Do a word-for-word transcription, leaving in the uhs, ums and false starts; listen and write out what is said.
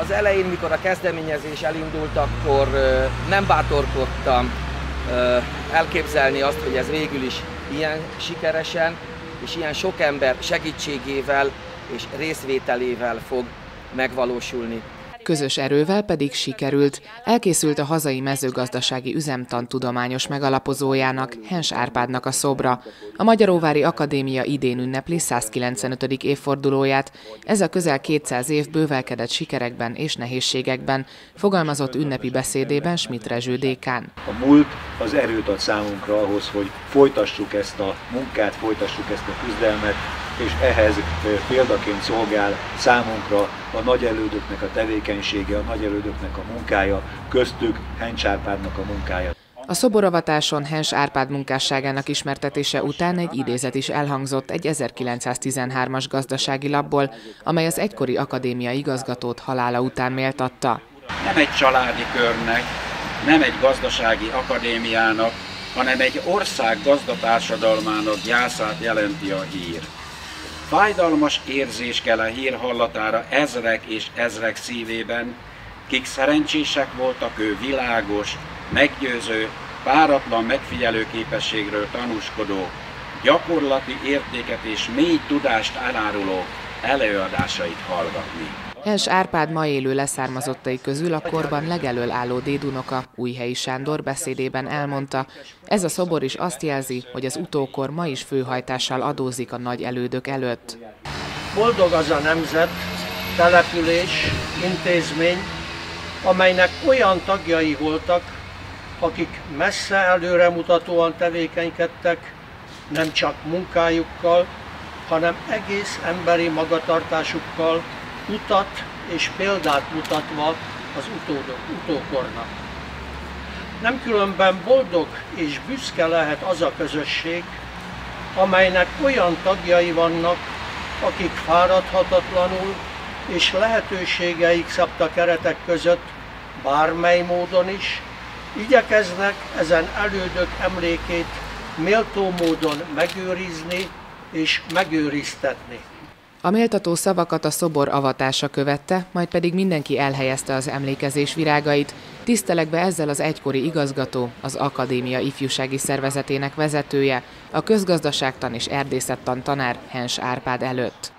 Az elején, mikor a kezdeményezés elindult, akkor nem bátorkodtam elképzelni azt, hogy ez végül is ilyen sikeresen és ilyen sok ember segítségével és részvételével fog megvalósulni. Közös erővel pedig sikerült. Elkészült a hazai mezőgazdasági üzemtantudományos megalapozójának, Hens Árpádnak a szobra. A Magyaróvári Akadémia idén ünnepli százkilencvenötödik évfordulóját. Ez a közel kétszáz év bővelkedett sikerekben és nehézségekben, fogalmazott ünnepi beszédében Schmidt Rezső dékán. A múlt az erőt ad számunkra ahhoz, hogy folytassuk ezt a munkát, folytassuk ezt a küzdelmet, és ehhez példaként szolgál számunkra a nagyelődöknek a tevékenysége, a nagyelődöknek a munkája, köztük Hens Árpádnak a munkája. A szoboravatáson Hens Árpád munkásságának ismertetése után egy idézet is elhangzott egy ezerkilencszáztizenhármas gazdasági lapból, amely az egykori akadémia igazgatót halála után méltatta. Nem egy családi körnek, nem egy gazdasági akadémiának, hanem egy ország gazdatársadalmának gyászát jelenti a hír. Fájdalmas érzés kell a hír hallatára ezrek és ezrek szívében, kik szerencsések voltak, ő világos, meggyőző, páratlan megfigyelő képességről tanúskodó, gyakorlati értéket és mély tudást eláruló előadásait hallgatni. Hens Árpád ma élő leszármazottai közül a korban legelől álló dédunoka, Újhelyi Sándor beszédében elmondta, ez a szobor is azt jelzi, hogy az utókor ma is főhajtással adózik a nagy elődök előtt. Boldog az a nemzet, település, intézmény, amelynek olyan tagjai voltak, akik messze előremutatóan tevékenykedtek, nem csak munkájukkal, hanem egész emberi magatartásukkal, utat és példát mutatva az utódok, utókornak. Nem különben boldog és büszke lehet az a közösség, amelynek olyan tagjai vannak, akik fáradhatatlanul és lehetőségeik szabta keretek között bármely módon is igyekeznek ezen elődök emlékét méltó módon megőrizni és megőriztetni. A méltató szavakat a szobor avatása követte, majd pedig mindenki elhelyezte az emlékezés virágait, tisztelegve ezzel az egykori igazgató, az Akadémia ifjúsági szervezetének vezetője, a közgazdaságtan és erdészettan tanár Hens Árpád előtt.